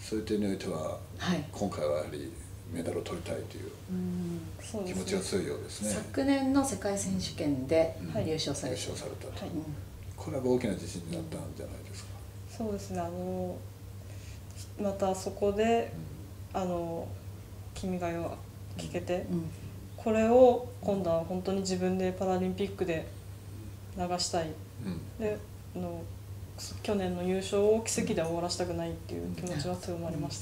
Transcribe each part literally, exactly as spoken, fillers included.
そういう点においては、 はい、 今回はやはりメダルを取りたいという気持ちが強いようですね。 昨年の世界選手権で優勝された、 優勝されたと、 はい、 これは大きな自信になったんじゃないですか。 そうですね、あのまたそこで「あの君が代」を聴けて、うん、これを今度は本当に自分でパラリンピックで流したい、うん、であの去年の優勝を奇跡で終わらせたくないっていう気持ちが強まりました。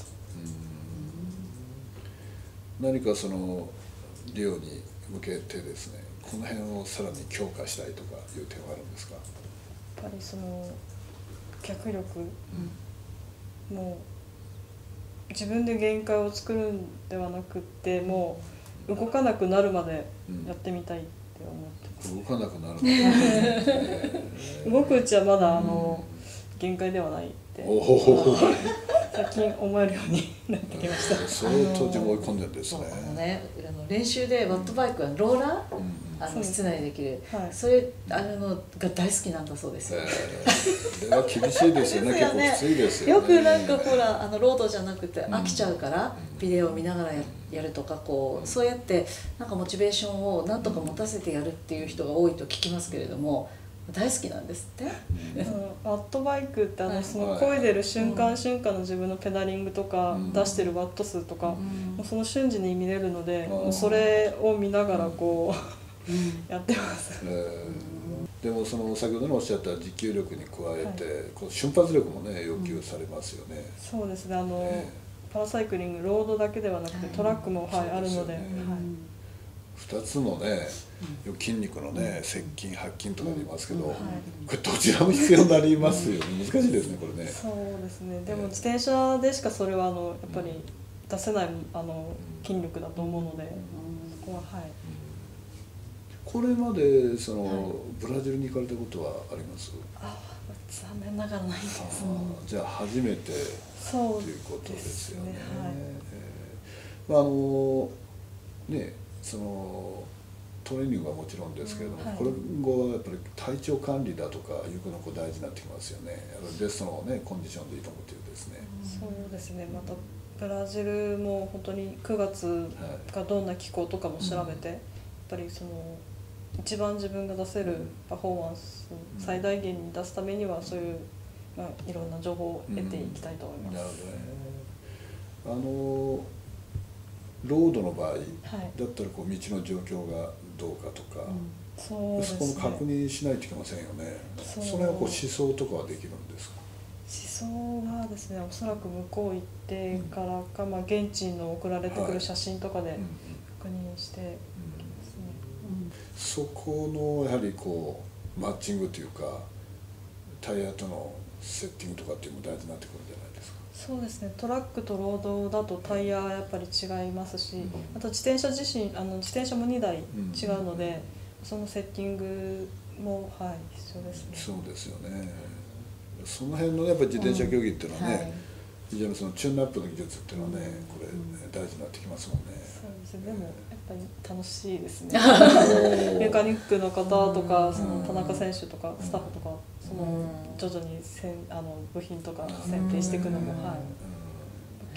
うん、何かそのリオに向けてですね、この辺をさらに強化したいとかいう点はあるんですか？やっぱりその脚力、うん、もう自分で限界を作るんではなくって、もう動かなくなるまでやってみたいって思ってます、 うん、動かなくなるまで動くうちはまだあの、うん、限界ではないって最近思えるようになってきました。 相当自分追い込んでるんですね。 あのね、あの練習でワットバイクはローラー、うん、あの室内でできる、はい、それあのが大好きなんだそうですよ。 それは厳しいですよね。結構きついですよね。 よくなんかほらあのロードじゃなくて飽きちゃうから、うん、ビデオを見ながら や, やるとかこうそうやってなんかモチベーションをなんとか持たせてやるっていう人が多いと聞きますけれども。大好きなんですって。 ワットバイクってあのその漕いでる瞬間瞬間の自分のペダリングとか出してるワット数とかその瞬時に見れるので、それを見ながらこうやってます。 でもその先ほどのおっしゃった持久力に加えてこう瞬発力もね要求されますよね。 そうですね、あのパラサイクリングロードだけではなくてトラックもはいあるので。 ふたつのね、筋肉のね、接筋発筋とか言いますけど、これどちらも必要になりますよね。難しいですね、これね。 そうですね。でも自転車でしかそれはあのやっぱり出せないあの筋力だと思うので、そこははい。 これまでそのブラジルに行かれたことはあります？ あ、残念ながらないです。 じゃあ初めてということですよね。あのね。そのトレーニングはもちろんですけれども、うん、はい、これ後はやっぱり体調管理だとかいうことが大事になってきますよね。ベストの、ね、コンディションで挑むというですね。 そうですね。またブラジルも本当にくがつがどんな気候とかも調べて、はい、やっぱりその一番自分が出せるパフォーマンスを最大限に出すためにはそういう、まあ、いろんな情報を得ていきたいと思います。うん、なるほどね。あのロードの場合、はい、だったらこう道の状況がどうかとか、うん、そうですね、そこも確認しないといけませんよね。そ, それはこう思想とかはできるんですか？ 思想はですね、おそらく向こう行ってからか、うん、まあ、現地の送られてくる写真とかで確認して、 そこのやはりこうマッチングというかタイヤとのセッティングとかっていうのも大事になってくるんじゃないですか？ そうですね、トラックとロードだとタイヤはやっぱり違いますし、うん、あと自転車自身あの自転車もにだい違うので、うん、そのセッティングも、はい、必要ですね。 そうですよね。その辺のやっぱり自転車競技っていうのはね、うん、はい、非常にそのチューンナップの技術っていうのはね、これ大事になってきますもんね。 そうですね。でもやっぱり楽しいですね。メカニックの方とか、その田中選手とかスタッフとか、その徐々にせんあの部品とか選定していくのも、はい、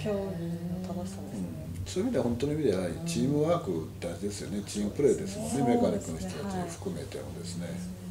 今日の楽しさですね。 そういう意味では本当の意味ではチームワーク大事ですよね。チームプレーですもんね。メカニックの人たちを含めてもですね。